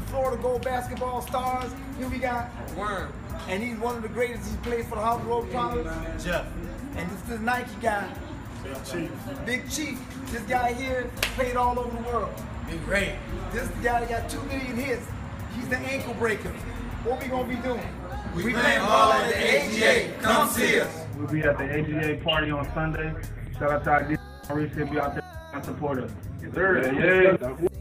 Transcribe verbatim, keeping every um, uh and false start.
Florida Gold basketball stars. Here we got Worm. And he's one of the greatest. He plays for the Hollywood Road Promise. Jeff. And this is Nike guy. Big Chief. Big Chief. This guy here played all over the world. Big Ray. This is the guy that got two million hits. He's the ankle breaker. What we gonna be doing? We, we playing ball at the A G A. Come see us. We'll be at the A G A party on Sunday. Shout out to our D J. He'll be out there and support us. Yes, sir. Yeah, yeah.